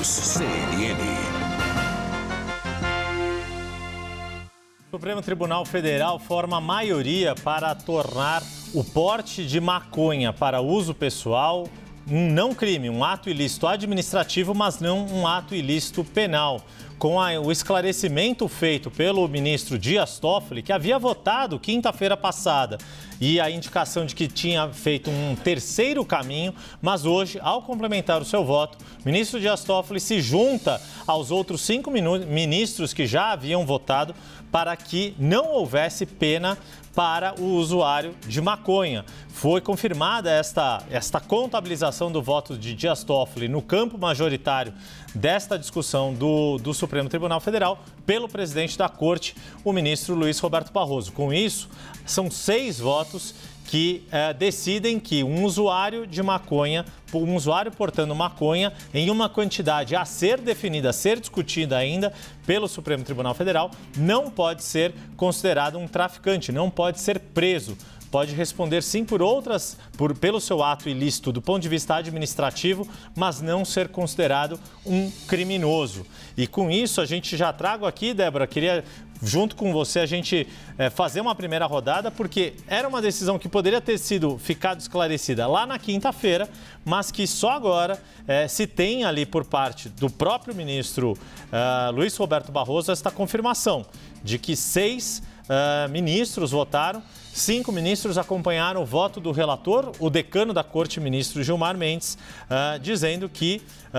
News CNN. O Supremo Tribunal Federal forma maioria para tornar o porte de maconha para uso pessoal um não crime, um ato ilícito administrativo, mas não um ato ilícito penal. Com o esclarecimento feito pelo ministro Dias Toffoli, que havia votado quinta-feira passada, e a indicação de que tinha feito um terceiro caminho, mas hoje, ao complementar o seu voto, o ministro Dias Toffoli se junta aos outros 5 ministros que já haviam votado para que não houvesse pena para o usuário de maconha. Foi confirmada esta contabilização do voto de Dias Toffoli no campo majoritário desta discussão do Supremo Tribunal Federal pelo presidente da Corte, o ministro Luiz Roberto Barroso. Com isso, são 6 votos que decidem que um usuário de maconha, um usuário portando maconha em uma quantidade a ser definida, a ser discutida ainda pelo Supremo Tribunal Federal, não pode ser considerado um traficante, não pode ser preso. Pode responder sim pelo seu ato ilícito do ponto de vista administrativo, mas não ser considerado um criminoso. E com isso a gente já trago aqui, Débora, queria junto com você a gente fazer uma primeira rodada, porque era uma decisão que poderia ter ficado esclarecida lá na quinta-feira, mas que só agora se tem ali por parte do próprio ministro Luiz Roberto Barroso esta confirmação de que 6 ministros votaram. 5 ministros acompanharam o voto do relator, o decano da Corte, ministro Gilmar Mendes, dizendo que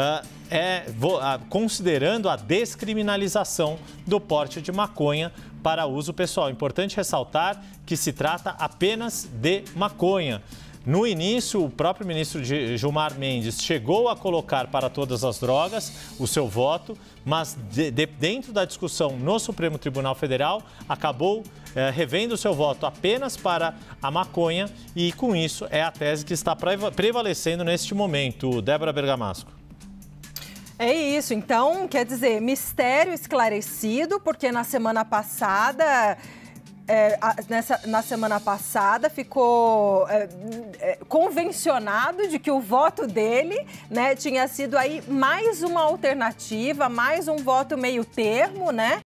considerando a descriminalização do porte de maconha para uso pessoal. Importante ressaltar que se trata apenas de maconha. No início, o próprio ministro Gilmar Mendes chegou a colocar para todas as drogas o seu voto, mas dentro da discussão no Supremo Tribunal Federal, acabou revendo o seu voto apenas para a maconha e, com isso, é a tese que está prevalecendo neste momento. Débora Bergamasco. É isso, então, quer dizer, mistério esclarecido, porque na semana passada... na semana passada ficou convencionado de que o voto dele, né, tinha sido aí mais uma alternativa, mais um voto meio termo, né?